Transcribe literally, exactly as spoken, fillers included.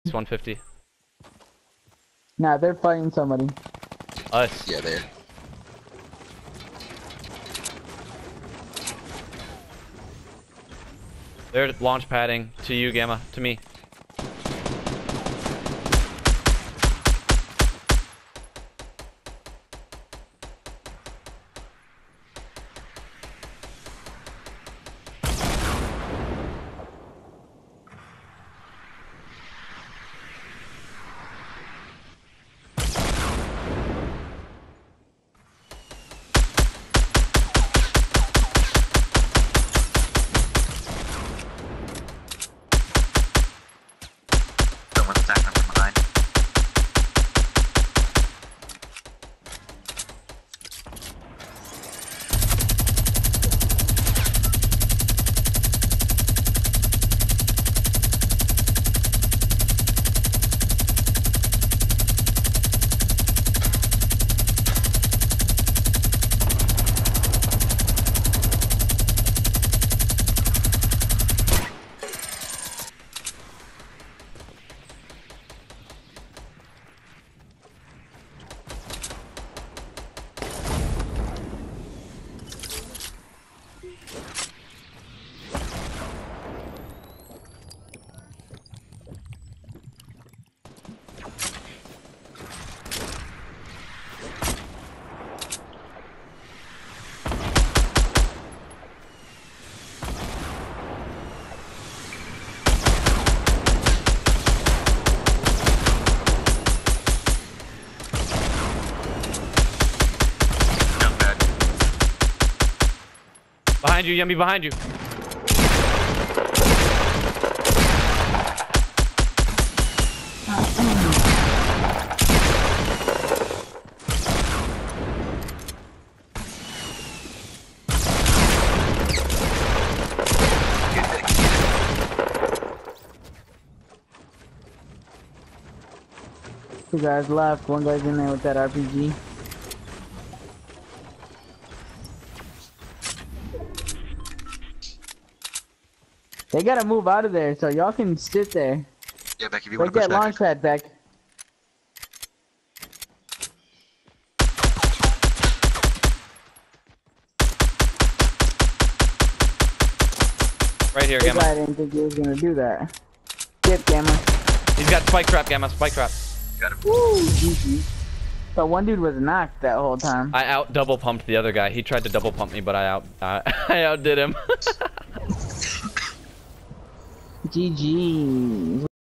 It's one fifty. Nah, they're fighting somebody. Us. Yeah, there. They're launch padding to you, Gamma. To me. Someone's attacking from behind. Behind you, Yummy, behind you. Two guys left. One guy's in there with that R P G. They gotta move out of there, so y'all can sit there. Yeah, Beck, if you Break want to push that back. launch pad, Beck. Right here, This Gamma. guy didn't think he was gonna do that. Skip, Gamma. He's got spike trap, Gamma. Spike trap. Got him. Woo! G G. But one dude was knocked that whole time. I out double pumped the other guy. He tried to double pump me, but I out uh, I outdid him. G G.